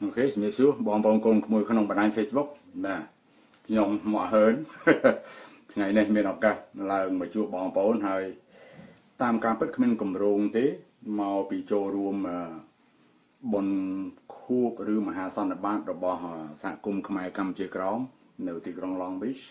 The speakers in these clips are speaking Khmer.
អូខេជំរាបសួរបងប្អូនកូនក្មួយក្នុងបណ្ដាញ Facebook បាទខ្ញុំមកហើនថ្ងៃនេះមានឱកាសឡើងមកជួបបងប្អូនហើយតាមការពិតគ្មានគម្រោងទេមកពីចូលរួមបុណ្យខួបឬមហាសន្និបាតរបស់សហគមន៍ខ្មែរកម្ពុជាក្រោមនៅទីក្រុង Long Beach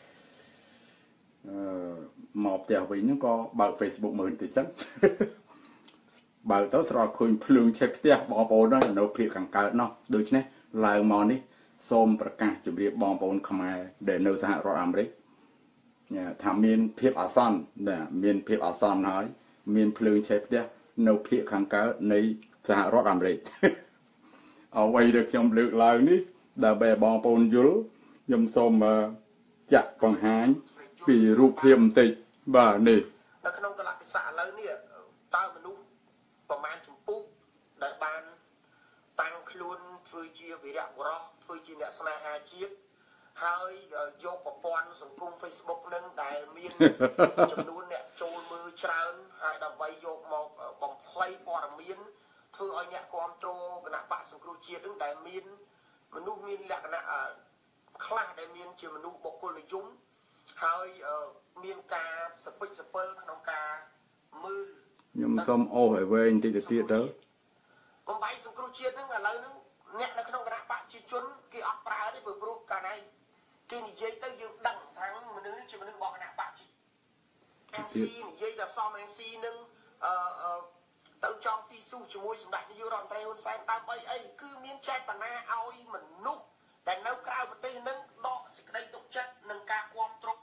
មកផ្ទះវិញហ្នឹងក៏បើក Facebook មើលបន្តិចសិនបើទៅស្រកឃើញភ្លើងឆេះផ្ទះបងប្អូននៅភូមិខាងកើតនោះដូច្នេះឡើងមកនេះសូមប្រកាសជម្រាបបងប្អូនខ្មែរដែលនៅសហរដ្ឋអាមេរិកថាមានភាពអាសន្នមានភាពអាសន្នហើយមានភ្លើងឆេះផ្ទះនៅភូមិខាងកើតនៃសហរដ្ឋអាមេរិកអ្វីដែលខ្ញុំលើកឡើងនេះដើម្បីឲ្យបងប្អូនយល់ខ្ញុំសូមចាក់បង្ហាញពីរូបភាពបន្តិចបាទនេះនៅក្នុងកលៈទេសៈឥឡូវនេះតើមនុស្សប្រមាណចម្ពោះដែលបានតាំងខ្លួនធ្វើជាវីរៈបុរសធ្វើជាអ្នកស្នេហាជាតិហើយយកប្រព័ន្ធសង្គម Facebook នឹងដែលមានចំនួនអ្នកចូលមើលច្រើនហើយដើម្បីយកមកបំភ្លៃព័ត៌មានធ្វើឲ្យអ្នកគ្រប់គ្រងគណៈបកសង្គ្រោះជាតិនឹងដែលមានមនុស្សមានលក្ខណៈខ្លះដែលមានជាមនុស្សបុគ្គលនិយមហើយមានការសពិចសពិលក្នុងការមើលខ្ញុំសូមអូសឲ្យវែងបន្តិចទៅទៀតទៅបំបីសង្គ្រោះជាតិហ្នឹងឥឡូវហ្នឹងអ្នកនៅក្នុងគណៈបកប្រជាជនគេអត់ប្រើទេព្រោះកាលណាគេនិយាយទៅយើងដឹងថាមនុស្សនេះជាមនុស្សរបស់គណៈបកNCនិយាយដល់សមNCនឹងទៅចង់ស៊ីស៊ូជាមួយសម្ដេចនាយករដ្ឋមន្ត្រីហ៊ុនសែនដើម្បីអីគឺមានចេតនាឲ្យមនុស្សដែលនៅក្រៅប្រទេសនឹងដកសេចក្តីទុកចិត្តនឹងការគ្រប់គ្រង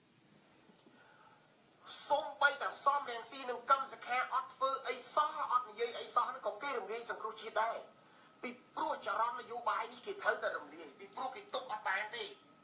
សូម្បីតែសមរង្ស៊ីនឹងកម្មសខាអត់ធ្វើអីសោះអត់និយាយអីសោះហ្នឹងក៏គេរំលាយសង្គ្រោះជាតិដែរពីព្រោះចរន្តនយោបាយនេះគេត្រូវតែរំលាយពីព្រោះគេទុកអត់បានទេ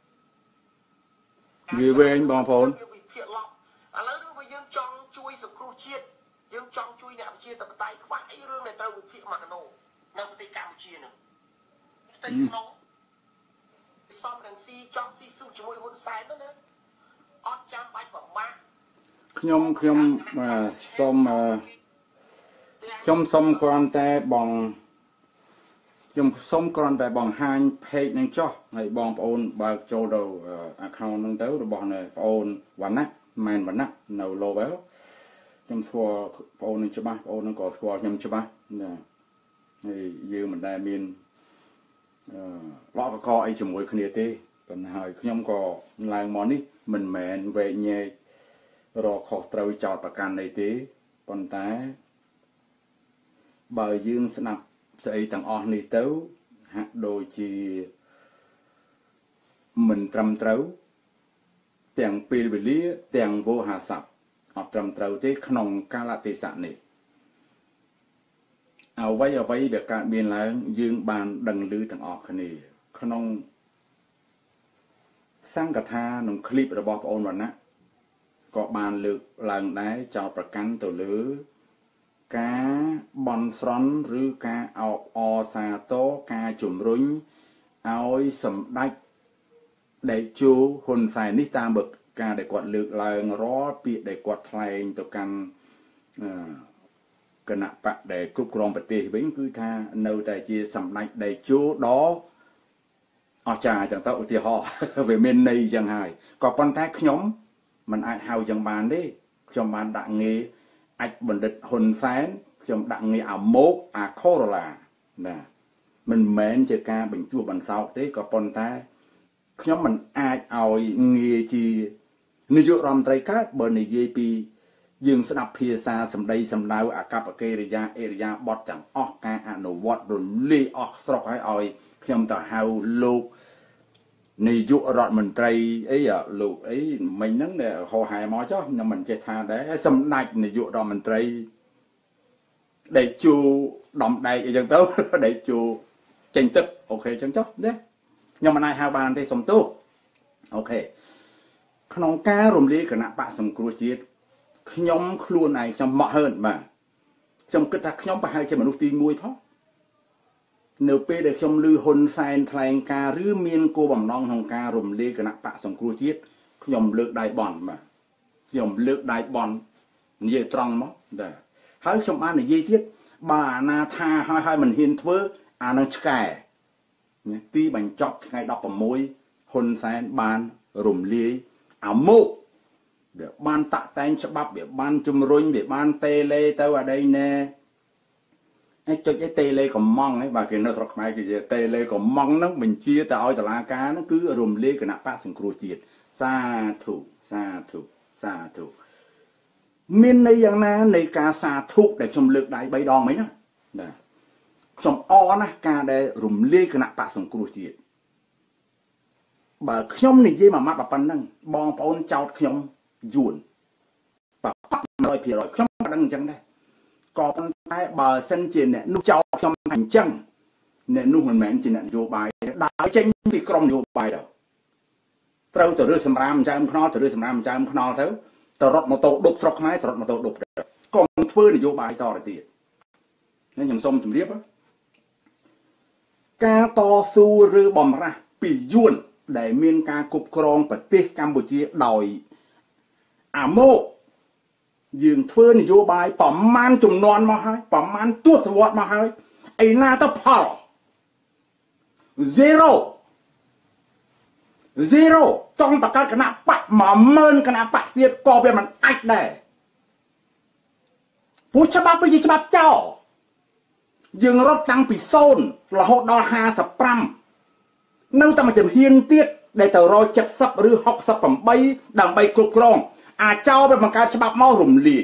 វាវែងបងប្អូនវាភាគឡប់ឥឡូវនេះបើយើងចង់ជួយសង្គ្រោះជាតិយើងចង់ជួយអ្នកប្រជាធិបតេយ្យខ្វះអីរឿងដែលត្រូវវិភាគមកកណូនៅប្រទេសកម្ពុជានឹងតែក្នុងសមរង្ស៊ីចង់ស៊ីស៊ូជាមួយហ៊ុនសែនហ្នឹងណាអត់ចាំបាច់ប្រមាថខ្ញុំសូមគ្រាន់តែខ្ញុំសូមគ្រាន់តែបង្ហាញ page នឹងចុះហើយបងប្អូនបើកចូលទៅ account ហ្នឹងទៅរបស់នៅបងប្អូនវណ្ណៈមែនវណ្ណៈនៅ Lowell ខ្ញុំស្គាល់បងប្អូននឹងច្បាស់បងប្អូននឹងក៏ស្គាល់ខ្ញុំច្បាស់ណាហើយយើងមិនដែលមានឡកកកអីជាមួយគ្នាទេប៉ុន្តែហើយខ្ញុំក៏ឡើងមកនេះមិនមែនវែកញែករកខុសត្រូវចោតប្រកាន់អីទេប៉ុន្តែបើយើងស្ដាប់ស្អីទាំងអស់នេះទៅហាក់ដូចជាមិនត្រឹមត្រូវទាំងពេលវេលាទាំងវោហារស័ព្ទអត់ត្រឹមត្រូវទេក្នុងកាលៈទេសៈនេះអ្វីដែលកើតមានឡើងយើងបានដឹងឮទាំងអស់គ្នាក្នុងសង្កថាក្នុងคลิปរបស់បងអូនវណ្ណៈក៏បានលើកឡើងដែរចោទប្រកាន់ទៅលើការបន់ស្រន់ឬការអបអរសាទរការជំរុញឲ្យសម្ដេចតេជោហ៊ុនសែននេះតាមបទការដែលគាត់លើកឡើងរាល់ពាក្យដែលគាត់ថ្លែងទៅកាន់គណៈបកដែលគ្រប់គ្រងប្រទេសវិញគឺថានៅតែជាសម្ដេចតេជោដ៏អស្ចារ្យចឹងទៅឧទាហរណ៍វាមានន័យចឹងហើយក៏ប៉ុន្តែខ្ញុំមិនអាចហៅចឹងបានទេខ្ញុំបានដាក់ងារអាចបណ្ឌិតហ៊ុនសែនខ្ញុំដាក់ងារអាម៉ូកអាខូរ៉ូឡាណាមិនមែនជាការបញ្ជួសបន្សោកទេក៏ប៉ុន្តែខ្ញុំមិនអាចឲ្យងារជានាយករដ្ឋមន្ត្រីកើតបើនិយាយពីយើងស្ដាប់ភាសាសម្ដីសម្ដៅអាកប្បកិរិយាអិរិយាបថទាំងអស់ការអនុវត្តរលាយអស់ស្រុកឲ្យខ្ញុំទៅហៅលោកនាយករដ្ឋមន្ត្រីអីលោកអីមិញហ្នឹងដែលហោហែមកចុះខ្ញុំមិនចេះថាដែរសម្ដេចនាយករដ្ឋមន្ត្រីដេកជូដំដែកអីចឹងទៅដេកជូចេញទឹកអូខេចឹងចុះណាខ្ញុំមិនអាចហៅបានទេសុំទោសអូខេក្នុងការរំលាយគណៈបកសង្គ្រោះជាតិខ្ញុំខ្លួនឯងខ្ញុំមកហើនបាទខ្ញុំគិតថាខ្ញុំប្រហែលជាមនុស្សទី1ផងនៅពេលដែលខ្ញុំឮហ៊ុនសែនថ្លែងការឬមានគោលបំណងក្នុងការរំលាយគណៈបកសង្គ្រោះជាតិខ្ញុំលើកដៃបន់បាទខ្ញុំលើកដៃបន់និយាយត្រង់មកដែរហើយខ្ញុំបាននិយាយទៀតបើអាណាថាហើយមិនហ៊ានធ្វើអានឹងឆ្កែទីបញ្ចប់ថ្ងៃ16ហ៊ុនសែនបានរំលាយអាម៉ូវាបានតាក់តែងច្បាប់វាបានជំរុញវាបានតេលេទៅអីណែឯចុចឯតេលេកំងឯបាទគេនៅស្រុកខ្មែរគេនិយាយតេលេកំងហ្នឹងបញ្ជាទៅឲ្យតុលាការហ្នឹងគឺរំលាយគណៈបកសង្គ្រោះជាតិសាធុមានន័យយ៉ាងណានៃការសាធុដែលខ្ញុំលើកដៃ3ដងមិញណាបាទខ្ញុំអរណាស់ការដែលរំលាយគណៈបកសង្គ្រោះជាតិបើខ្ញុំនិយាយមួយម៉ាត់ប៉ុណ្ណឹងបងប្អូនចោតខ្ញុំយួនបាទ 100% ខ្ញុំក៏ដឹងអញ្ចឹងដែរក៏ប៉ុន្តែបើសិនជាអ្នកនោះចោតខ្ញុំអញ្ចឹងអ្នកនោះមិនមែនជាអ្នកនយោបាយដើរចេញពីក្រុមនយោបាយទៅត្រូវទៅរើសសម្រាមចាមខ្នល់ទៅរើសសម្រាមចាមខ្នល់ទៅរត់ម៉ូតូដប់ស្រុកខ្មែរទៅរត់ម៉ូតូដប់ក៏មិនធ្វើនយោបាយតទៅទៀតខ្ញុំសូមជម្រាបការតស៊ូឬបំរាស់ពីយួនដែលមានការគ្រប់គ្រងប្រទេសកម្ពុជាដោយអាម៉ូយើងធ្វើនយោបាយប្រមាណចំនួនមកហើយប្រមាណទសវត្សរ៍មកហើយឯណាទៅផល0ចង់បង្កើតគណៈបក10000គណៈបកទៀតក៏វាមិនអាចដែរព្រោះច្បាប់វាជាច្បាប់ចោលយើងរត់តាំងពី0រហូតដល់55នៅតែមួយជំហានទៀតដែលទៅរក70ឬ68ដើម្បីគ្រប់គ្រងអាចោលវាបង្កើតច្បាប់មករំលាយ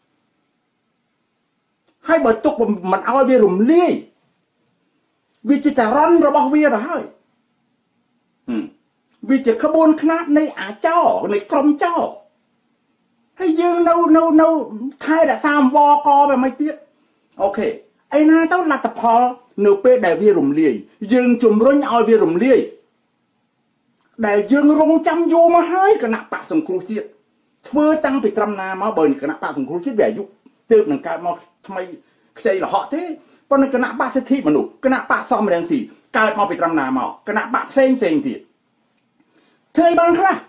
ហើយបើទុកមិនឲ្យវារំលាយវាជាចរន្តរបស់វាទៅហើយវាជាក្បួនខ្នាតនៃអាចោនៃក្រុមចោហើយយើងនៅថែរក្សាអង្វរកវាមិនទៀតអូខេឯណាទៅលទ្ធផលនៅពេលដែលវារំលាយយើងជំរុញឲ្យវារំលាយដែលយើងរងចាំយូរមកហើយគណៈបកសង្គ្រោះជាតិធ្វើតាំងពីត្រឹមណាមកបើគណៈបកសង្គ្រោះជាតិវាអាយុទើបនឹងកើតមកថ្មីខ្ចីរហ័កទេប៉ុន្តែគណៈបកសិទ្ធិមនុស្សគណៈបកសំរងស៊ីកើតមកពីត្រឹមណាមកគណៈបកផ្សេងទៀតធ្វើឲ្យបានខ្លះ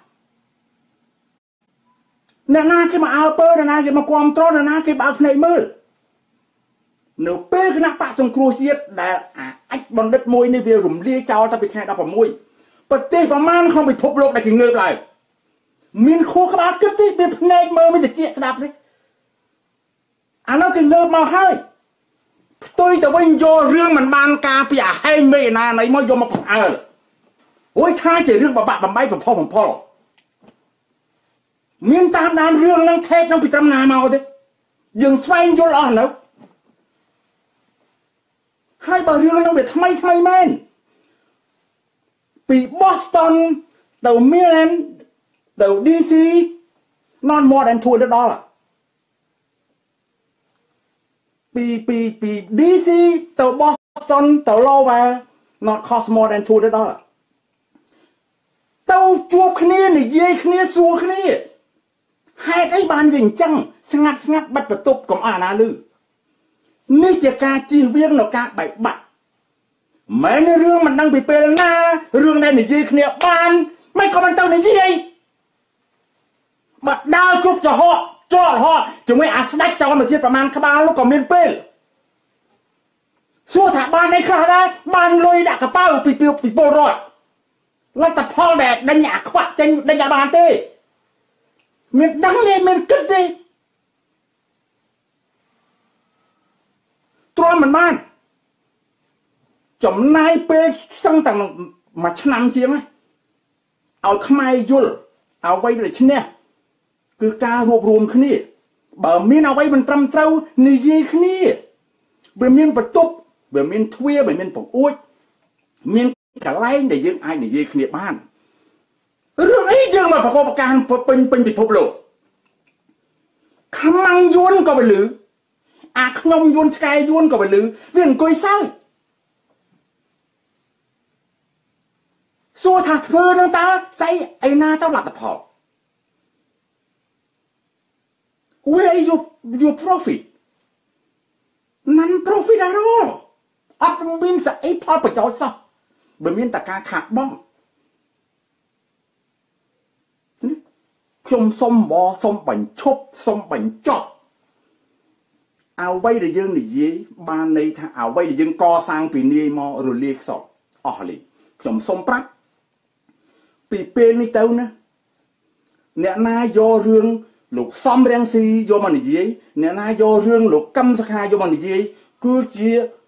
អ្នកណាគេមកអើពើអ្នកណាគេមកគាំទ្រអ្នកណាគេបើកភ្នែកមើលនៅពេលគណៈបកសង្គ្រោះជាតិដែលអាចបណ្ឌិតមួយនេះវារំលាយចោលតាំងពីថ្ងៃ16ប្រទេសប្រមាណក្នុងពិភពលោកដែលគេងើបឡើងមានខួរក្បាលគិតទេមានភ្នែកមើលមានតិចស្ដាប់ទេអានោះគេងើបមកហើយផ្ទុយទៅវិញយករឿងមិនបានការពីអាហែងមេណាណៃមកយកមកផ្អើលអូយថាជារឿងបបាក់បំបីបំផុសបំផុលមានតាមដានរឿងនឹងថេបនឹងពីត្រឹមណាមកទេយើងស្វែងយល់អស់នៅហើយបើរឿងនឹងវាថ្មីមែនពី Boston ទៅ Milan ទៅ DC not more than $200ពី DC ទៅ Boston ទៅ Lowell not cost more than $200ទៅជួបគ្នានិយាយគ្នាសួរគ្នាហេតុអីបានវាអញ្ចឹងស្ងាត់បិទបន្ទប់កុំអាណាលឺនេះជាការជៀសវាងនៅការបែកបាក់មែនរឿងមិនដឹងពីពេលណារឿងដែលនិយាយគ្នាបានមិនក៏មិនទៅនិយាយបាត់ដើរគ្រប់ចោះចោលហោជាមួយអាស្ដេចចោលមកទៀតប្រមាណក្បាលនោះក៏មានពេលសួរថាបានអីខ្លះដែរបានលុយដាក់កប៉ៅពីពលរដ្ឋលទ្ធផលដែលដេញអាខ្វាក់ចេញដេញអាបានទេមានដឹងទេមានគិតទេទ្រាំមិនបានចំណាយពេលសឹងតែមួយឆ្នាំជាងឲ្យខ្មែរយល់អ្វីដែលឈ្នះគឺការរួបរวมគ្នាបើមានអ្វីមិនត្រឹមត្រូវនិយាយគ្នាវាមានបន្ទប់វាមានទ្វារវាមានបង្អួចមានកន្លែងដែលយើងអាចនិយាយគ្នាបានរឿងអីយើងមកប្រកបប្រការពេញពិភពលោកខ្មាំងយួនក៏វាលឺអាខ្ញុំយួនឆ្កែយួនក៏វាលឺវាអង្គុយសើចសួរថាធ្វើនឹងតើស្អីឯណាទៅលទ្ធផល Where is your profit non profit at all អត់មានស្អីផលប្រយោជន៍សោះបើមានតែការខាតបង់ខ្ញុំសុំបញ្ឈប់សុំបញ្ចប់អ្វីដែលយើងនិយាយបានន័យថាអ្វីដែលយើងកសាងពីនាយមករលាយខ្សត់អស់លីខ្ញុំសូមប្រាប់ពីពេលនេះទៅណាអ្នកណាយករឿងលោកសំរងស៊ីយកមកនិយាយអ្នកណាយករឿងលោកកឹមសុខាយកមកនិយាយគឺជា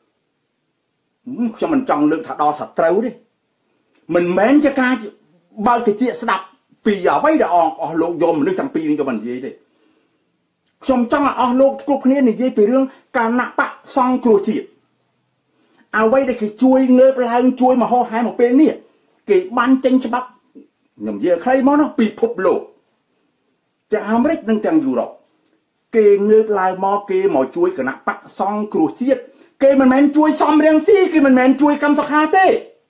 ខ្ញុំមិនចង់លើកថាដល់សត្រូវទេមិនមែនជាការបើកតិចស្ដាប់ពីអ្វីដែលអស់លោកយកមនុស្សទាំងពីរនេះយកមកនិយាយទេខ្ញុំចង់ឲ្យអស់លោកគ្រប់គ្នានិយាយពីរឿងគណៈបកសង្គ្រោះជាតិអ្វីដែលគេជួយងើបឡើងជួយមហោហែមកពេលនេះគេបានចេញច្បាប់ខ្ញុំនិយាយខ្លីមកនោះពិភពលោកទាំងអាមេរិកនិងទាំងយុរ៉ុបគេងើបឡើងមកគេមកជួយគណៈបកសង្គ្រោះជាតិគេមិនមែនជួយសំរងស៊ីគេមិនមែនជួយកម្មសុខាទេ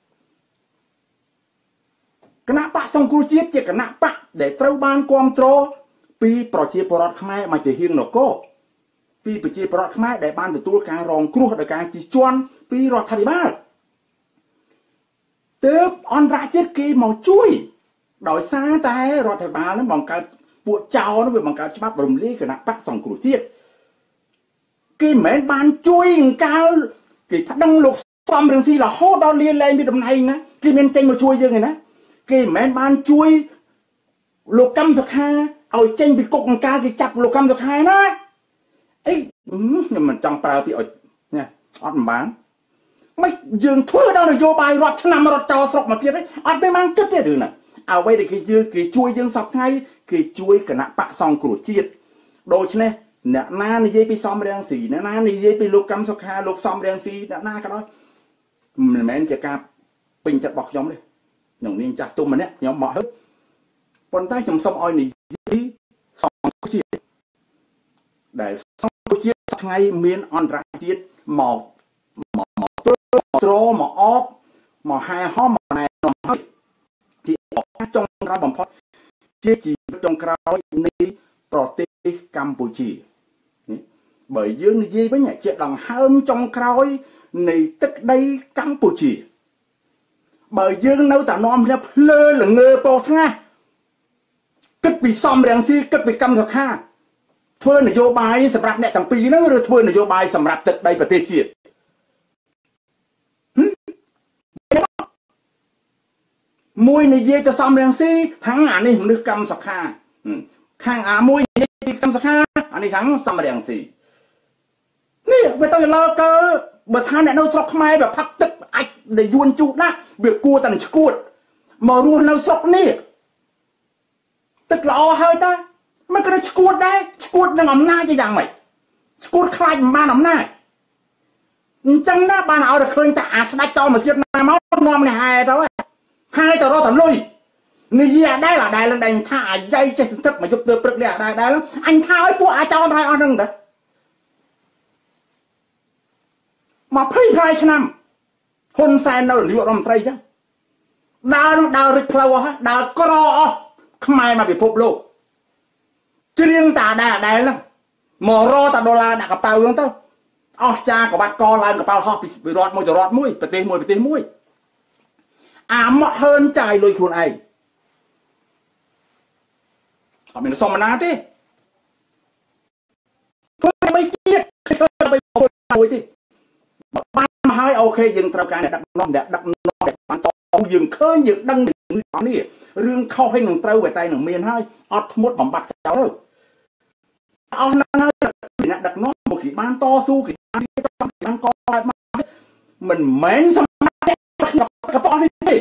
គណៈបកសង្គ្រោះជាតិជាគណៈបកដែលត្រូវបានគ្រប់គ្រងពីប្រជាពលរដ្ឋខ្មែរមកជាហ៊ាននគរពីប្រជាពលរដ្ឋខ្មែរដែលបានទទួលការរងគ្រោះដោយការជិះជាន់ពីរដ្ឋាភិបាលទើបអន្តរជាតិគេមកជួយដោយសារតែរដ្ឋាភិបាលនឹងបង្កើតពួកចៅនោះវាបង្កើតច្បាប់រំលាយគណៈបកសង្គ្រោះជាតិគេមិនមែនបានជួយកាលគេប្តឹងលោកសំរងស៊ីរហូតដល់លាលែងពីតំណែងណាគេមានចេញមកជួយយើងឯណាគេមិនមែនបានជួយលោកកឹមសុខាឲ្យចេញពីគុកអង្ការគេចាប់លោកកឹមសុខាណាអីខ្ញុំមិនចង់ប្រើពាក្យណាអត់បានមិនយើងធ្វើដល់នយោបាយរដ្ឋឆ្នាំរត់ចោលស្រុកមកទៀតអត់បានគិតទេរឿងណាអ្វីដែលគេជួយយើងសពថ្ងៃគេជួយគណៈបកសង្គ្រោះជាតិដូច្នេះអ្នកណានិយាយពីសំរងស៊ីអ្នកណានិយាយពីលោកកឹមសុខាលោកសំរងស៊ីអ្នកណាក៏ដោយមិនមែនជាការពេញចិត្តរបស់ខ្ញុំទេខ្ញុំនាងចាស់ទុំម្នាក់ខ្ញុំមកហើយប៉ុន្តែខ្ញុំសូមឲ្យនិយាយសង្គ្រោះជាតិដែលសង្គ្រោះជាតិថ្ងៃមានអន្តរជាតិមកត្រមកអបមកហែហមមកណែនាំឲ្យទីឱកាសចុងក្រោយបំផុតជាជីវិតចុងក្រោយនៃប្រទេសកម្ពុជាបើយើងនិយាយវិញជាដង្ហើមចុងក្រោយនៃទឹកដីកម្ពុជាបើយើងនៅតែនាំគ្នាភ្លើល្ងើពោស្ងាស់គិតពីសំរងស៊ីគិតពីកម្មសុខាធ្វើនយោបាយសម្រាប់អ្នកទាំងពីរហ្នឹងឬធ្វើនយោបាយសម្រាប់ទឹកដីប្រទេសជាតិមួយនិយាយទៅសំរងស៊ីខាងអានេះមនុស្សកម្មសុខាខាងអាមួយនិយាយពីកម្មសុខាអានេះខាងសំរងស៊ីនេះវាទៅលើកើបើថាអ្នកនៅស្រុកខ្មែរវាផឹកទឹកអាចដែលយួនជូតណាស់វាគួរតែនឹងឈួតមករស់នៅស្រុកនេះទឹកល្អហើយតាมันក៏ឈួតដែរឈួតនឹងអំណាចយ៉ាងម៉េចឈួតខ្លាចមិនបានអំណាចអញ្ចឹងណាបានឲ្យតែឃើញតែអាស្ដេចចោលមកទៀតណាមកនាំនេះហែទៅហើយទៅរត់ទៅលុយនិយាយអាដែលឡើងតែថាអាយ៉ៃចេះសន្តិមកយប់ទៅព្រឹកនេះអាដែលអញថាឲ្យពួកអាចោលហើយអស់ហ្នឹងតា25ឆ្នាំហ៊ុនសែននៅនាយករដ្ឋមន្ត្រីចឹងដើររិចផ្លូវអស់ដើរក្រអស់ខ្មែរមកពិភពលោកច្រៀងតាដែលហ្នឹងមករកតាដុល្លារដាក់កប៉ៅហ្នឹងទៅអស់ចាកបាត់កឡើងកប៉ាល់ហោះពីរដ្ឋមួយទៅរដ្ឋមួយប្រទេសមួយអាមកហឺនចាយលុយខ្លួនឯងអត់មានសមណាទេធ្វើមិនជាតិធ្វើដើម្បីពលមួយទេបានមកហើយអូខេយើងត្រូវការអ្នកដឹកនាំដែលបានតយើងឃើញយើងដឹងនេះរឿងខុសហើយនឹងត្រូវតែនឹងមានហើយអត់ធ្មត់បំបត្តិចោលទៅអស់ហ្នឹងហើយអ្នកដឹកនាំមកគេបានតស៊ូគេបានកឡើងមកមិនមែនសម្រាប់កប៉ោះនេះទេ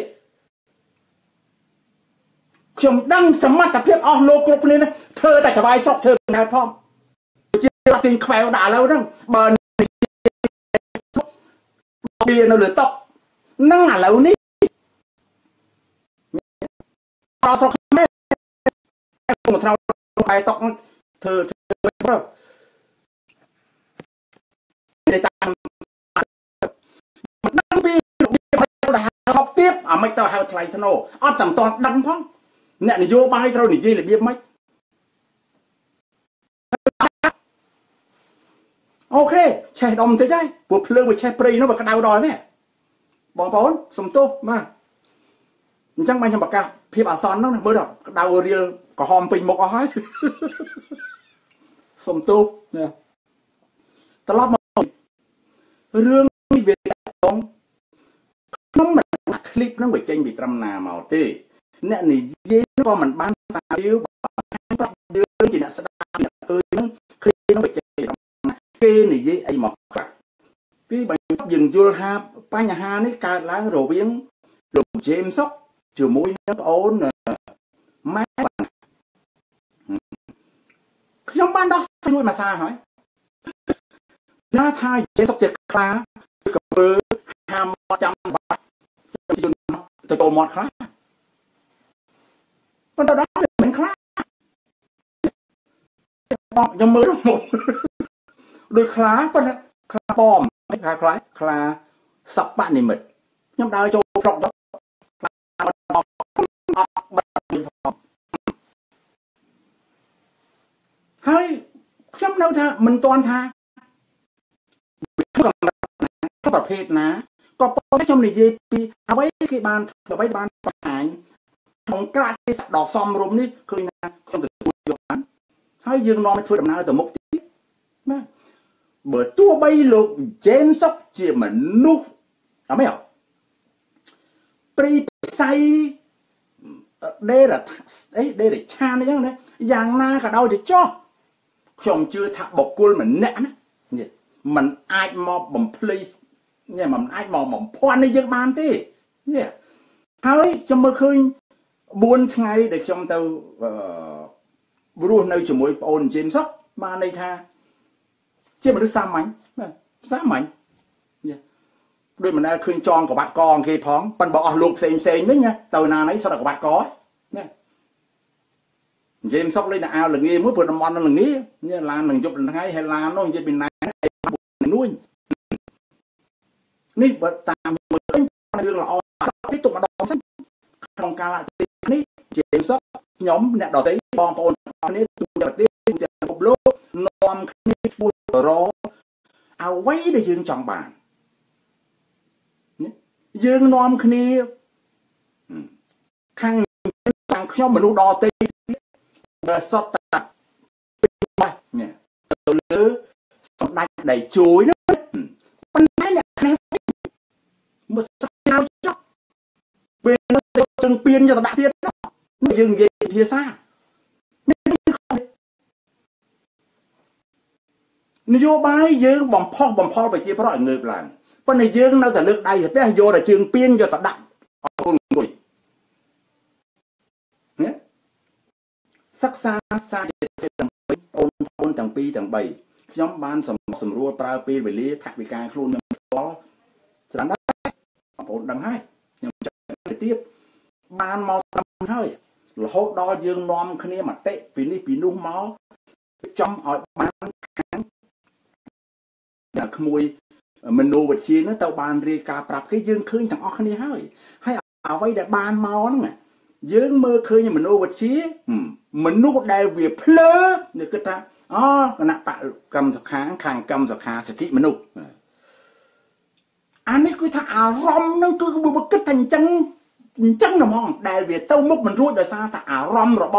ខ្ញុំដឹងសមត្ថភាពអស់លោកគ្រប់គ្នាធ្វើតែច្បាយស្រុកធ្វើមិនដែរផងជាទាញខ្វែវដាក់ឥឡូវហ្នឹងបើវានៅលើតុនឹងឥឡូវនេះអត់ស្រុកខ្មែរមកត្រូវខ្វែតុកធ្វើប្រើតែតាមមិនដឹងពីទៅហៅហប់ទៀតអាមិនទៅហៅថ្លៃធ្នូអត់តែមិនទាន់ដឹងផងអ្នកនយោបាយត្រូវនិយាយរបៀបម៉េចអូខេឆេះដុំតិចហើយព្រោះភ្លើងវាឆេះព្រៃនោះវាក្តៅដល់នេះបងប្អូនសុំទោសបាទអញ្ចឹងបានខ្ញុំប្រកាសភាពអាសន្នហ្នឹងមើលដល់ក្តៅរៀលក្រហមពេញមុខអស់ហើយសុំទោសណាត្រឡប់មករឿងនេះវាតង nó mình clip nó phải tranh bị trăm nà màu tê nè này dễ nó còn mình bán sao yếu đưa chỉ là sẽ đa tôi nó clip nó phải tranh kê này dễ ai mọc cái bài dừng vô ha ba nhà ha đấy cả lá đồ biến đồ chêm sóc chiều mũi nó ổn mát trong ban đó sao mà xa hỏi nó thay chêm sóc chật khá cặp bơ ham trăm bạc tôi tô mọt khá con đó mình khá trong mơ một đôi khá con khá bom khá sập bạn này mệt nhưng đau cho trọng đó hơi trong đâu tha mình toàn tha cácประเภทนะก็พอtrong này gìเอาไว้cái bànเอาไว้bànประหารของกล้าที่สัตว์ดอกซอมรวมนี่คือนะkhông đượcตัวนั้นให้ยืนนอนไม่ช่วยดำน้ำแต่มุกที่นะbởi tua bay lục chém sóc chỉ mà nút à mấy không pri say đây là ấy đây là cha đấy chứ đấy giang na cả đâu thì cho không chưa thạ bọc cua mình nè mình ai mò bầm place nhưng mà ai mò bầm pon đi dân ban thế hơi cho mơ khơi buôn ngày để trong tàu luôn nơi chỉ mỗi ôn chém sóc mà này tha chứ mà nó xa mảnh đôi mình đã khuyên tròn của bạn con khi phóng bạn bỏ lục xem đấy nha tàu nào nấy sau đó của bạn có nha sóc lên là ao là nghe mới vừa năm là nghe như là đừng giúp là hay là nó như bên này nuôi ní bật tạm mới đương là tiếp tục mà đo sách không ca lại ní chém sóc nhóm nè đỏ tí bom ôn ní tu tiếp một lúc nom ní bùi rô ao quấy để dương chọn bàn dương nom khni khang khang cho mình u đo tí và sót ta nè từ lứa sót đánh đầy chuối nữa con cái này một sao chóc bên nó chừng piên cho bạn tiên nó dừng về phía xa nó vô bái dương bầm phoไปchiaเพราะngười làm con này dương nó tại nước đây thì bé vô là trường piên cho ta đặng con người nhé sắc xa ôn tầng pi tầng 7 nhóm ban sầm rùa pra pi về lý thạch bị ca luôn có chẳng đấy ôn đằng hai nhưng tiếp ban mò tầm hơi là hốt đo dương nom khné mặt tệ vì ní vì nung máu trong hỏi ban là mùi mình nô vật chi nó tao ban ri cà prap cái dương khơi thằng óc khné hơi hay ở vây để ban máu đó mà dương mơ khơi như mình nô vật chi mình nô đại việt plơ như cái ta cái nặng tạ cầm sọc kháng khang cầm sọc khá sẽ thị mình nô anh ấy cứ thả rom nó cứ bực cái thành chân là mong đại việt tao mốc mình ruột đời xa thả rom rồi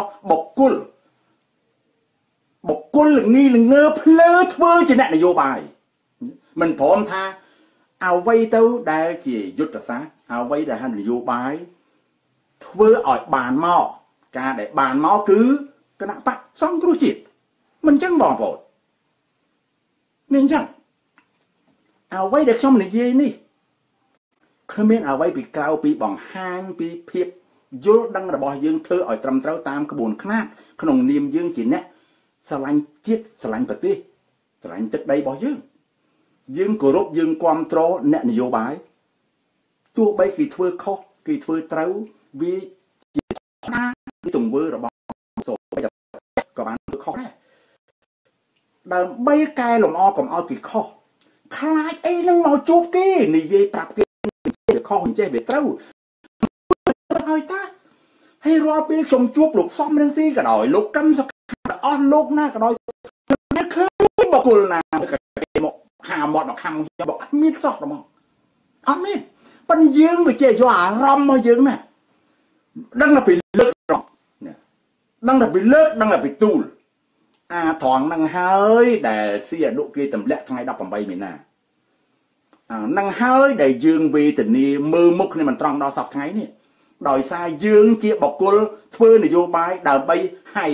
bọc cul là nghi là ngơ plơ thơ chỉ nè là vô bài mình phỏng tha ao vây tao đại chỉ rút ra xa ao vây đại hành là vô bài thơ ở bàn mò ca để bàn mò cứ cái nặng tạ xong cứ chịt mình chẳng bỏ vội nên chẳng ao vây được xong này gì nè không biết ao vây bị cao bị bằng hang bị phiệp vô đăng là bỏ dương thơ ở trầm trao tam cái buồn khát cái nồng niềm dương chỉ nè sao lanh chiết sao lanh bật đi sao lanh tức đây bỏ dương cổ rốt dương quam tró nè vô bái tua bay kỳ thưa khó kỳ thưa trâu vì chỉ na cái tùng vơ rồi bỏ số bây giờ các bạn khó đấy đờ bay cài lồng o còn o kỳ khó khai ấy nó mò chụp cái này dây tập cái khó hình chơi về trâu hơi ta hay rồi bây chồng chuột lục xong lên xí cả đòi lục căm sọc on lục na cả đòi nó khơi bỏ cùi nào cái một hà một nó hàng cho bỏ admit sọt rồi mà admit pan dương bị chơi cho rom mà dương nè đang là bị lướt rồi đang là bị lướt đang là bị tù thoáng đang hơi để xia độ kia tầm lẹ thằng ấy đọc bằng bay mình nè năng hơi để dương vì tình ni mơ mục này mình tròn đo sọcថ្ងៃនេះដោយសារយើងជាបុគ្គលធ្វើនយោបាយដើម្បីឲ្យ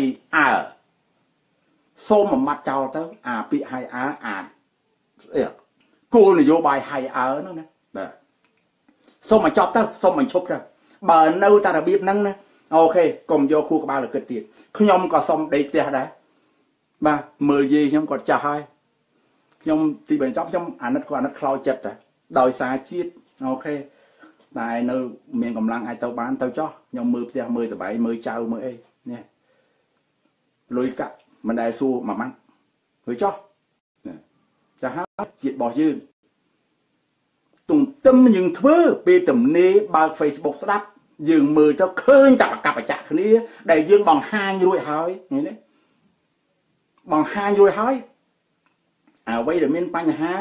សូមមួយម៉ាត់ចោលទៅពាក្យឲ្យគោលនយោបាយឲ្យនោះណាបាទសូមមកចប់ទៅសូមមកឈប់ទៅបើនៅតែរបៀបហ្នឹងណាអូខេកុំយកខួរក្បាលទៅគិតទៀតខ្ញុំក៏សូមដេកផ្ទះដែរបាទមើលយាយខ្ញុំក៏ចាស់ហើយខ្ញុំទីបញ្ចប់ខ្ញុំអាណិតខ្លោចចិត្តដែរដោយសារជាតិអូខេតែនៅមានកម្លាំងអាចទៅបានទៅចោះខ្ញុំមើលផ្ទះមើលសបាយមើលចៅមើលអីនេះលុយកាក់មិនដែលសួរមួយម៉ាត់ទៅចោះចាស់ហើយជាតិរបស់យើងទុំទឹមយើងធ្វើពេលទំនេរបើក Facebook ស្ដាប់យើងមើលទៅឃើញតែប្រកាសបច្ចៈគ្នាដែលយើងបង្ហាញរួចហើយនេះណាបង្ហាញរួចហើយអ្វីដែលមានបញ្ហា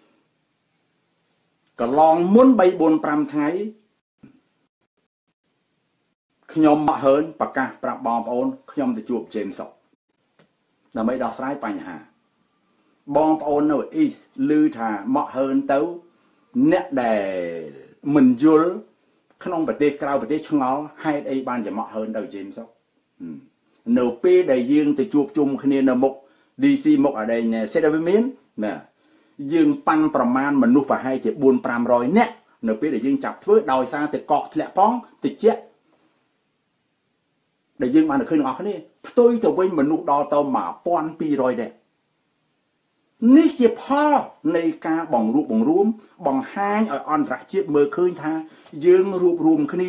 កន្លងមុន3 4 5ថ្ងៃខ្ញុំមកហើនប្រកាសប្រាប់បងប្អូនខ្ញុំទៅជួបជេមសុកដើម្បីដោះស្រាយបញ្ហាបងប្អូននៅអ៊ីស្ឮថាមកហើនទៅអ្នកដែលមិនយល់ក្នុងប្រទេសក្រៅប្រទេសឆ្ងល់ហេតុអីបានជាមកហើនទៅជេមសុកនៅពេលដែលយើងទៅជួបជុំគ្នានៅមុខ DC មុខអដែងសេតវិមានណាយើងប៉ាន់ប្រមាណមនុស្សប្រហែលជា 4-500 នាក់នៅពេលដែលយើងចាប់ធ្វើដោយសារតែកក់ធ្លាក់ផងតិចដែលយើងបានឃើញទាំងអស់គ្នាផ្ទុយទៅវិញមនុស្សដល់ទៅ 1200 នាក់នេះជាផលនៃការបង្រួបបង្រួមបង្ហាញឲ្យអន្តរជាតិមើលឃើញថាយើងរួបរวมគ្នា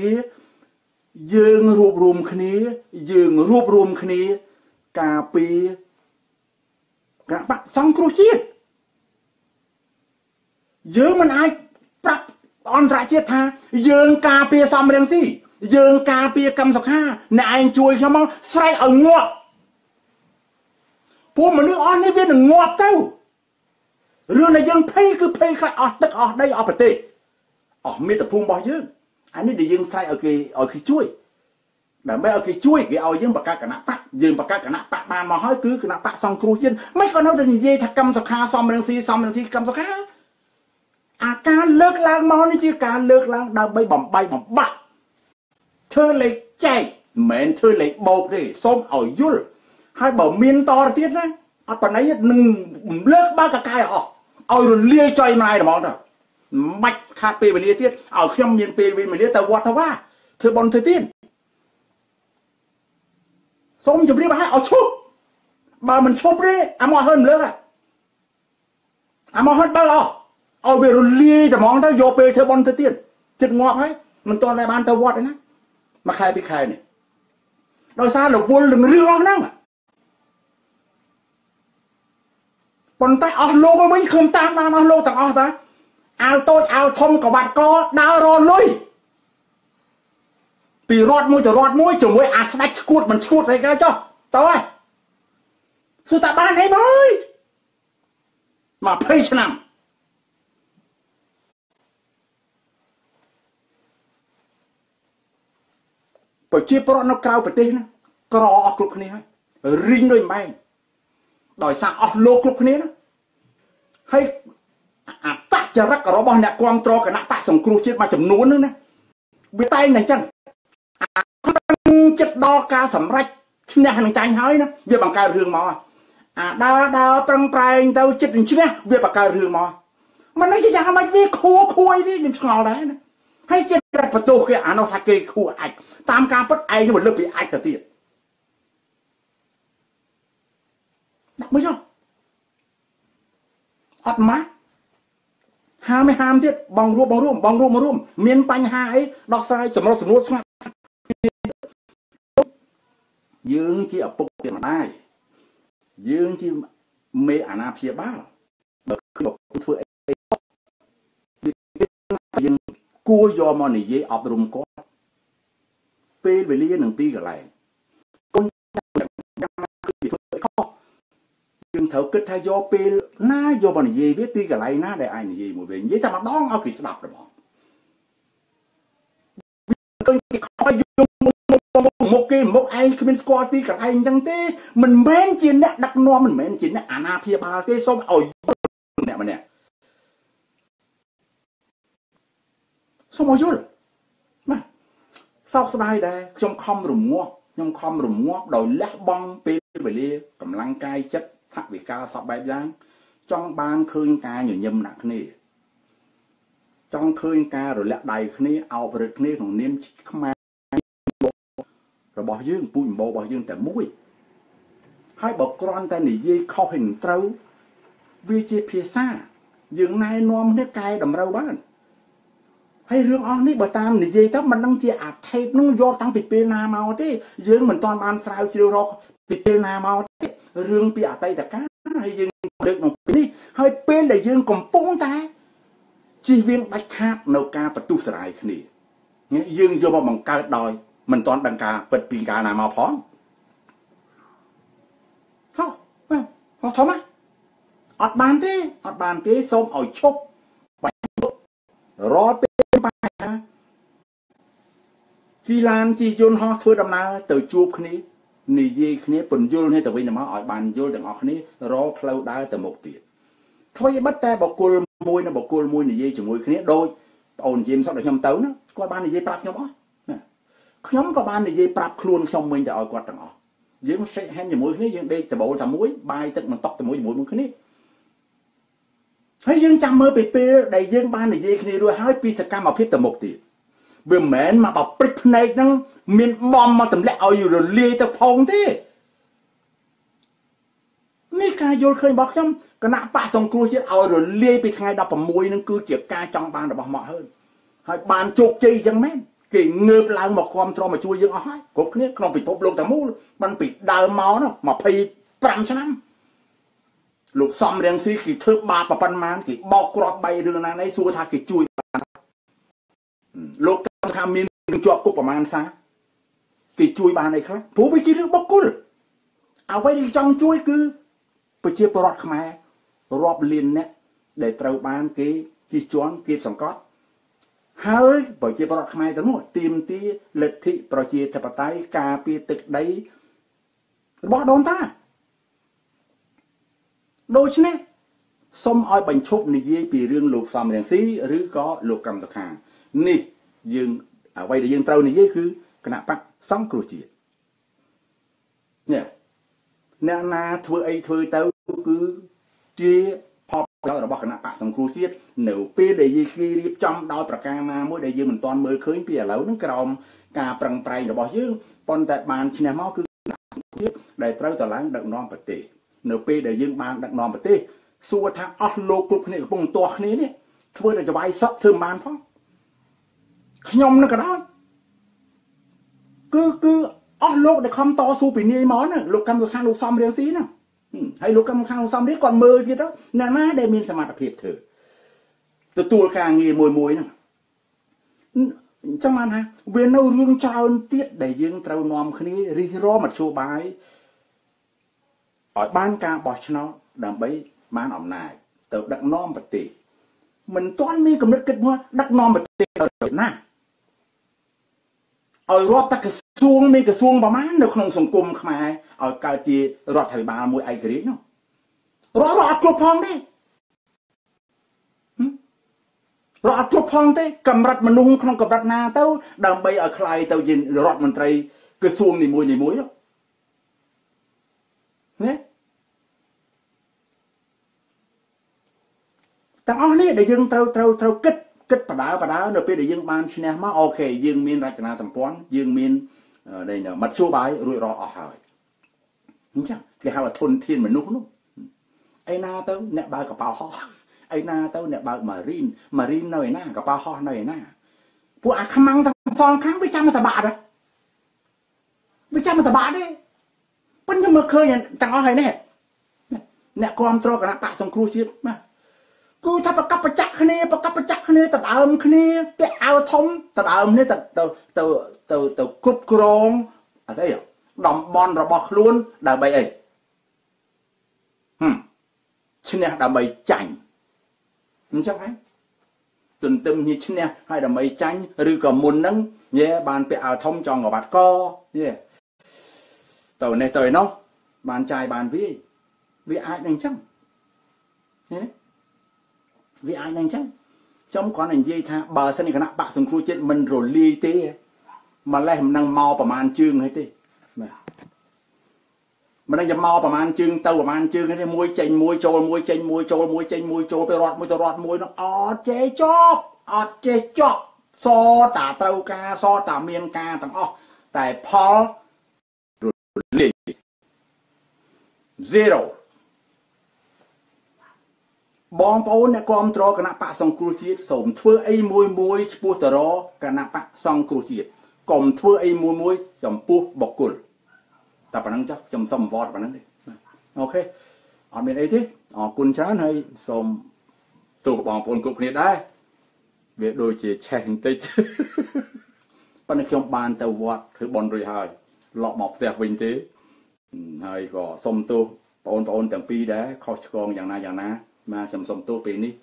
ការពារគណៈបកសង្គ្រោះជាតិយើងមិនអាចប្រាប់អន្តរជាតិថាយើងការពារសំរងស៊ីយើងការពារកម្មសុខាអ្នកឯងជួយខ្ញុំមកស្រែកឲ្យងាប់ពួកមនុស្សអស់នេះវានឹងងាប់ទៅរឿងដែលយើងភ័យគឺភ័យខ្លាចអស់ទឹកអស់ដីអស់ប្រទេសអស់មាតុភូមិរបស់យើងអានេះដែលយើងស្រែកឲ្យគេជួយដើម្បីឲ្យគេជួយគេឲ្យយើងបង្កើតគណៈបកយើងបង្កើតគណៈបកបានមកហើយគឺគណៈបកសង្គ្រោះជាតិមិនក៏នៅតែនិយាយថាកម្មសុខាសំរងស៊ីកម្មសុខាអាការលើកឡើងមកនេះជាការលើកឡើងដើម្បីបំបីបំបាក់ធ្វើលេខចែកមិនមែនធ្វើលេខបោកទេសូមឲ្យយល់ហើយបើមានតទៅទៀតណាអត់បណៃនឹងលើកបើកកាយអស់ឲ្យរលាយចុយម៉ាយហ្មងទៅមិនខាត់ពេលវេលាទៀតឲ្យខ្ញុំមានពេលវេលាទៅវត្តទៅវាធ្វើបន់ធ្វើទៀតសូមជម្រាបឲ្យឈប់បើមិនឈប់ទេអាមកហើយមិនលើកអាមកហើយបើអស់ឲ្យវារលាយតែហ្មងទៅយកពេលធ្វើបន់ទៅទៀតចិត្តងាប់ហើយមិនទាន់តែបានទៅវត្តទេណាមួយខែពីរខែនេះដោយសាររវល់នឹងរឿងអស់ហ្នឹងប៉ុន្តែអស់លោកវិញខ្ញុំតាមបានអស់លោកទាំងអស់តាអាវតូចអាវធំក្បាត់កដើររលុយពីរត់មួយទៅរត់មួយជាមួយអាស្ដាច់ឈួតមិនឈួតអីគេចុះតើហើយសួរតាបានអីមក20ឆ្នាំប្រជាពលរដ្ឋនៅក្រៅប្រទេសណាក្រអស់គ្រប់គ្នាហើយរីងដូចម៉ែងដោយសារអស់លោកគ្រប់គ្នាណាហើយអត្តចរិតរបស់អ្នកគ្រប់គ្រងគណៈបកសង្គ្រោះជាតិមួយចំនួនហ្នឹងណាវាតែងតែអញ្ចឹងចិត្តដល់ការសម្រេចឈ្នះនឹងចាញ់ហើយណាវាបង្កើតរឿងមកដើរប្រឹងប្រែងទៅចិត្តនឹងឈ្នះវាបង្កើតរឿងមកមិនដឹងជាយ៉ាងម៉េចវាខួយនេះខ្ញុំឆ្ងល់ដែរណាហើយចិត្តបន្ទោសគេអានោះថាគេខួអាចតាមការពិតឯងនឹងលើកពីអាចទៅទៀតដាក់មើលចុះអត់ម៉ាស់ហាមទៀតបងរួមមានបញ្ហាអីដោះស្រាយសម្រុះស្រួលស្ងាត់យើងជាឪពុកជាម្ដាយយើងជាមេអាណាព្យាបាលបើឃើញឪពុកធ្វើអីយើងគួរយកមកនិយាយអប់រំគាត់ពេលវេលានឹងទីកន្លែងគុំគឺធ្វើអីខុសយើងត្រូវគិតថាយកពេលណាយកមកនិយាយវាទីកន្លែងណាដែលអាចនិយាយមួយវិញនិយាយតែម្ដងឲ្យគេស្ដាប់តែហ្មងឃើញគេខ້ອຍយកមុខគេមុខឯងគ្មានស្គាល់ទីកន្លែងអញ្ចឹងទេមិនមែនជាអ្នកដឹកនាំមិនមែនជាអ្នកអាណាព្យាបាលទេសូមឲ្យអ្នកម្នាក់សូមឲ្យយល់បាទសោកស្ដាយដែរខ្ញុំខំរងាស់ដោយលះបង់ពេលវេលាកម្លាំងកាយចិត្តថវិកាសពបែបយ៉ាងចង់បានឃើញការញញឹមដាក់គ្នាចង់ឃើញការរលាក់ដៃគ្នាអោបរឹកគ្នាក្នុងនាមខ្មែររបស់យើងពូជម្បោរបស់យើងតែមួយហើយបើគ្រាន់តែនិយាយខុសហើយមិនត្រូវវាជាភាសាយើងណែនាំគ្នាកែតម្រូវបានហើយរឿងអស់នេះបើតាមនិយាយទៅមិនដឹងជាអាថេបនឹងយកតាំងពីពេលណាមកទេយើងមិនទាន់បានស្រាវជ្រាវរកពីពេលណាមកទេរឿងពីអតីតកាលហើយយើងលើកក្នុងពេលនេះហើយពេលដែលយើងកំពុងតែជិះវៀងដាច់ខាតនៅការបន្ទុះស្រាយគ្នាយើងយកមកបង្កើតដោយមិនទាន់ដឹងការពិតពីការណាមកផងហោះធំអត់បានទេសូមឲ្យឈប់បាច់រាល់ពេលបញ្ហាជីឡានជីយន្តហោះធ្វើដំណើរទៅជួបគ្នានិយាយគ្នាពន្យល់គ្នាទៅវិញទៅមកឲ្យបានយល់ទាំងអស់គ្នារកផ្លូវដើរទៅមុខទៀតធ្វើឲ្យបិទតែបុគ្គលមួយនិងបុគ្គលមួយនិយាយជាមួយគ្នាដូចបងអូនយាមសក់ដល់ខ្ញុំទៅណាគាត់បាននិយាយប្រាប់ខ្ញុំអស់ខ្ញុំក៏បាននិយាយប្រាប់ខ្លួនខ្ញុំវិញទៅឲ្យគាត់ទាំងអស់យើង shake hand ជាមួយគ្នាយើងដេកដបូលតែមួយបាយទឹកមិនតក់ជាមួយគ្នាហើយយើងចាំមើលពីពេលដែលយើងបាននិយាយគ្នារួចហើយពីសកម្មភាពទៅមុខទៀតវាមិនមែនមកបព្រិចភ្នែកហ្នឹងមានបំមកទម្លាក់ឲ្យរលាយទៅផងទេនេះការយល់ឃើញរបស់ខ្ញុំគណៈបកសង្គ្រោះជាតិឲ្យរលាយពីថ្ងៃ16ហ្នឹងគឺជាការចង់បានរបស់មកហើយបានជោគជ័យចឹងមែនគេងើបឡើងមកគ្រប់គ្រងមកជួយយើងអស់ហើយគ្រប់គ្នាក្នុងពិភពលោកទាំងមូលបានពីដើមមកនោះ25ឆ្នាំលោកសំរៀងស៊ីគេធ្វើបាបប៉ុណ្ណាគេបោកគ្រាប់បីរឿងណានេះសួរថាគេជួយបានលោកថាមានជាប់គុកប្រមាណសាគេជួយបានអីខ្លះព្រោះវាជារឿងបុគ្គលអ្វីដែលចង់ជួយគឺប្រជាពលរដ្ឋខ្មែររាប់លានអ្នកដែលត្រូវបានគេជិះជាន់គេសង្កត់ហើយប្រជាពលរដ្ឋខ្មែរទាំងនោះទាមទារលទ្ធិប្រជាធិបតេយ្យការពារទឹកដីរបស់ដូនតាដូច្នេះសូមឲ្យបញ្ឈប់និយាយពីរឿងលោកសំរៀងស៊ីឬក៏លោកកម្មសខានេះយើងអ្វីដែលយើងត្រូវនិយាយគឺគណៈបកសង្គ្រោះជាតិនេះអ្នកណាធ្វើអីធ្វើទៅគឺជាផលប្រយោជន៍របស់គណៈបកសង្គ្រោះជាតិនៅពេលដែលយើងគេរៀបចំដោយប្រការណាមួយដែលយើងមិនទាន់មើលឃើញពីឥឡូវហ្នឹងក្រោមការប្រឹងប្រែងរបស់យើងប៉ុន្តែបានឈ្នះមកគឺគណៈសង្គ្រោះជាតិដែលត្រូវតឡើងដឹកនាំប្រទេសនៅពេលដែលយើងបានដឹកនាំប្រទេសសួរថាអស់លោកគ្រប់គ្នាកំពុងទាស់គ្នានេះធ្វើតែចវាយសក់ធ្វើមិនបានផងខ្ញុំនឹងក៏ដោយគឺអស់លោកដែលខំតស៊ូពីនាយមកណាលោកកម្មសុខាលោកសំរៀងស៊ីណាហើយលោកកម្មសុខាលោកសំរៀងគាត់មើលទៀតទៅអ្នកណាដែលមានសមត្ថភាពធ្វើទទួលការងារមួយហ្នឹងអញ្ចឹងបានថាវានៅរឿងច្រើនទៀតដែលយើងត្រូវនាំគ្នារិះរមមធ្យោបាយឲ្យបានការបោះឆ្នោតដើម្បីបានអំណាចទៅដឹកនាំប្រទេសមិនទាន់មានគំនិតគិតមកដឹកនាំប្រទេសទៅណាឲ្យរាប់តែក្រសួងមានក្រសួងប្រមាណនៅក្នុងសង្គមខ្មែរឲ្យកើតជារដ្ឋាភិបាលមួយឯករាជ្យនោះរដ្ឋអត់គ្រប់ផងទេរដ្ឋអត់គ្រប់ផងទេកម្រិតមនុស្សក្នុងកម្រិតណាទៅដើម្បីឲ្យខ្លាយទៅជារដ្ឋមន្ត្រីក្រសួងនីមួយនោះណាទាំងអស់នេះដែលយើងត្រូវគិតបដានៅពេលដែលយើងបានឈ្នះមកអូខេយើងមានរចនាសម្ព័ន្ធយើងមានមធ្យោបាយរួចរាល់អស់ហើយអញ្ចឹងគេហៅថាធនធានមនុស្សនោះឯណាទៅអ្នកបើកកប៉ាល់ហោះឯណាទៅអ្នកបើកម៉ារីននៅឯណាកប៉ាល់ហោះនៅឯណាពួកអាខ្មាំងទាំងសងខាងវាចាំតែបាក់ទេវាចាំតែបាក់ទេប៉ុន្តែមើលឃើញទាំងអស់ហើយនេះអ្នកគ្រប់គ្រងគណៈបកសង្គ្រោះជាតិបាទគឺថាប្រកបប្រចាក់គ្នាដដើមគ្នាពាក់អាវធំដដើមនេះទៅគ្រប់គ្រងអីតំបន់របស់ខ្លួនដើម្បីអីឈ្នះដើម្បីចាញ់អញ្ចឹងហ៎ទន្ទឹមគ្នាឈ្នះហើយដើម្បីចាញ់ឬក៏មុនហ្នឹងបានពាក់អាវធំចងក្បាត់កទៅនេះទៅឯនោះបានចាយបានវាអាចនឹងអញ្ចឹងវាអាចនឹងអញ្ចឹង trong con này dây tha bờ sân này cái nắp bạc sông cua chết mình rồi ly tê mà lại mình đang mauประมาณ chương hay tê mình đang mauประมาณ chương tàu ประมาณ chương hay tê môi chanh môi trôi môi chanh môi trôi môi chanh môi trôiไปรอดมวยnóเจ๊จอบเจ๊จอบซอตาเต้ากาซอตาเมียนกาต่างแต่พอรุลี zero บองปูนเนี่ยกอมตรอคณะปะสองครูจีสมเทื่อไอ้มวยปูตรอคณะปะสองครูจีกอมเทื่อไอ้มวยจำปูบกกุลแต่ปนังจักจำสมวอดปนังดิโอเคเอาเป็นไอ้ที่กุญช้างให้สมตัวบองปูนกลุ่มนี้ได้เวียโดยเชี่ยแช่งติดปนังชมบานแต่วัดคือบอลรีไฮหลอกหมอกแตกวินตีให้ก็สมตัวปอนแต่งปีได้ข้อชกองอย่างนั้นมาจำสมตัวปีนี้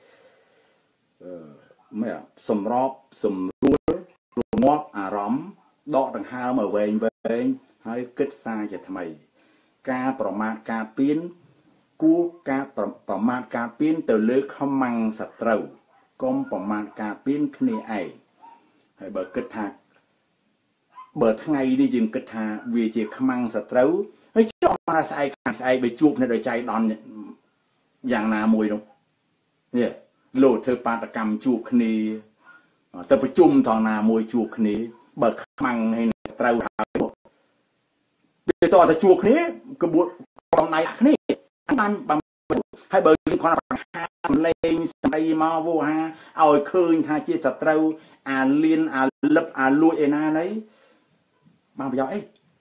ไม่สมรอบสมรู้รวมมอบอารมณ์ดอกต่างหากมาเวงให้กึศซาจะทำไมการประมาทการปีนกู้การประมาทการปีนเตลือขมังสัตว์ก้มประมาทการปีนคณีไอให้เบิกกึศทาเบิกทั้งไงนี่จึงกึศทาวีเจขมังสัตว์เฮ้ยจ้องมาใส่ไปจูบในโดยใจดอนอย่างนามวยเนาะเนี่ยโลดเธอปาตกรรมจูบคณีแต่ประจุมทองนามวยจูบคณีเบิกมังให้เตาหายหมดเดี๋ยวต่อแต่จูบคณีกระบวนกองในคณีอันบางให้เบิกคนละหาเลงสไลมาโวฮาเอาคืนทาเจี๊ยสเตาเลียนลับลุยนาเลยบ้านไปยาว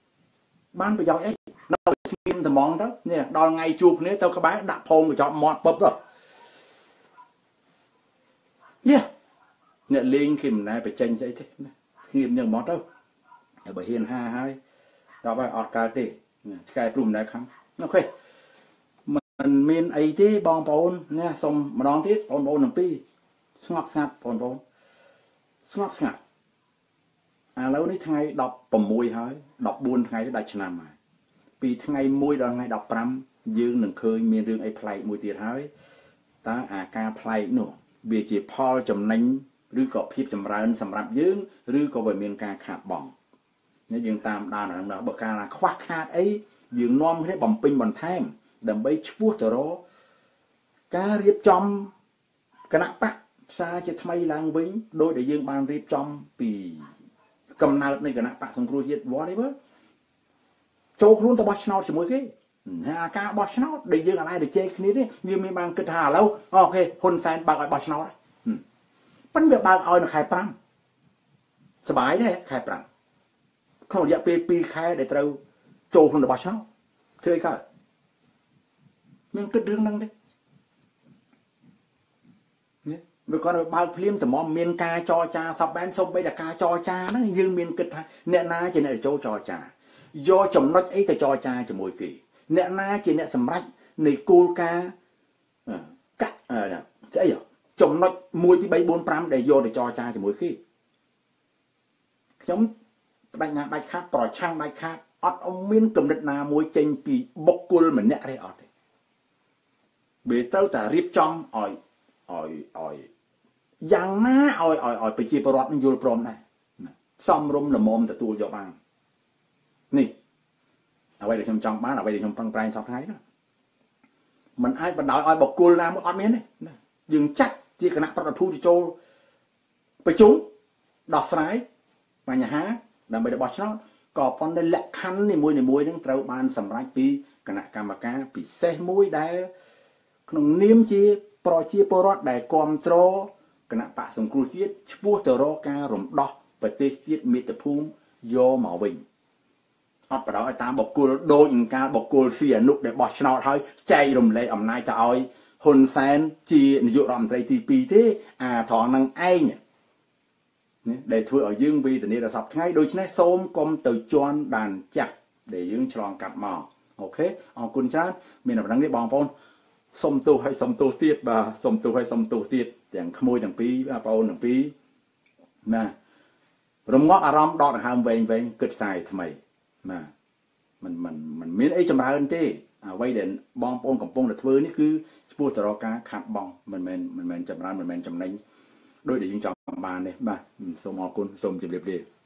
nó xin thì món đó nè đòi ngày chụp nếu tao các bạn đặt phone của chọn mọt bập rồi nè liên khi mình này phải tranh dậy thế nghiêm nhiều mọt đâu bởi hiền hai đó phải ọt cà tê cái plum này không ok mình miền ấy thế bong bồn nè xong mà đón thiết bồn làm pi ngọc sạt bồn ngọc sạt lâu ní thay đọc bầm mùi hơi đọc buồn thay đại chăn màปีทั้งไงมวยดอนไงดอกปรำยืนหนึ่งเคยมีเรื่องไอ้พลายมวยตีท้ายตาอาการพลายหนูเบียจีพอจำนิ่งหรือก็พิบจำร้านสำหรับยืนหรือก็ไปมีการขาดบ่องเนี่ยยังตามดานนั่นบอกการควักขาดไอ้ยืนน้อมให้บ่มปิงบ่อนแทมดำไปชั่วจะรอการเรียบจอมคณะปะซาจะทำไมลางวิ่งโดยได้ยืนบานเรียบจอมปีกำนัดในคณะปะสงครูเย็ดวอได้เบ้อโจกลุ้นตะบอชนอตสมมติการบอชนอตได้ยังอะไรได้เจ๊คนี้นี่ยืมมีบางกระถาแล้วโอเคคนแฟนบางบอชนอตปั้นเบียบางเอาหนักขายปรังสบายได้ขายปรังเขาอยากปีขายได้เต้าโจกลุ้นตะบอชนอตเคยค่ะมันก็เรื่องนั้นดิเนี่ยเมื่อก่อนบางเพลียมแต่มอมเมียนกาจอจาสับแบนส้มไปแต่กาจอจานั่นยืมเมียนกระถาเนี่ยนาจะเนี่ยโจจอจาdo chồng nói ấy ta cho cha cho mùi kỳ nè na chỉ nè sầm rách này cô ca cắt thế giờ chồng nói mùi tí bay 4-5 để vô để cho cha cho mùi khi giống đại khác tỏ trang đại khác ọt ông miên cầm đất na mùi chênh kỳ bốc cùl mình nè đây ọt bề tao ta riệp trong ỏi giang má ỏiไปจีบรอดมันยูโรปรอมnày xong rôm là mồm ta tu cho bằngนี่เอาไว้เดี๋ยวชมจองบ้านเอาไว้เดี๋ยวชมปังปลายสอบท้ายนะมันไอ้บันดาลอ้อยบอกกูนะมึงอดเมียนนี่ยึงจัดที่คณะประตูที่โจไปจุ้งดอกสายมาnhà há đầmไปเดี๋ยวบอกเขาก่อปอนได้แหลกคันในมวยนั่งเต้าบานสำรักปีคณะกรรมการปีเซ่มวยได้ขนมเนียมจีปล่อยจีปรอดได้กอมโตรคณะปะสงครูจีชั่วเตอรอการรมดอกปฏิจีมีแต่ภูมิโยหมอวิงอดไปแล้วไอ้ตาบอกกูโดนอย่างการบอกกูเสียนุกเดี๋ยวบอกชนะเฮ้ยใจรมเลยอำนาจจะเอาคนแฟนจีนยุโรปใจทีปีที่ถอนนางไอ้เนี่ยđể thưa ở dương vi từ nay là sập ngay đôi chân xôm com từ choan đàn chặt để dương tròn cặp mỏ okคุณชาติมีหนังดังนี้บองปอนสมตัวให้สมตัวเทียบบ่าสมตัวให้สมตัวเทียบอย่างขโมยอย่างปีปอนอย่างปีนะรำงอกอารมณ์ดอกหามเวงเกิดใส่ทำไมนะมันมีไอ้จำราอันที่ไว้เด่นบองปอนกับปงแต่เธอนี่คือพูดตลอดการขัดบองมันจำรามันจำในដោយដែលយើងចង់បាននេះបាទសូមអរគុណសូមជម្រាបលា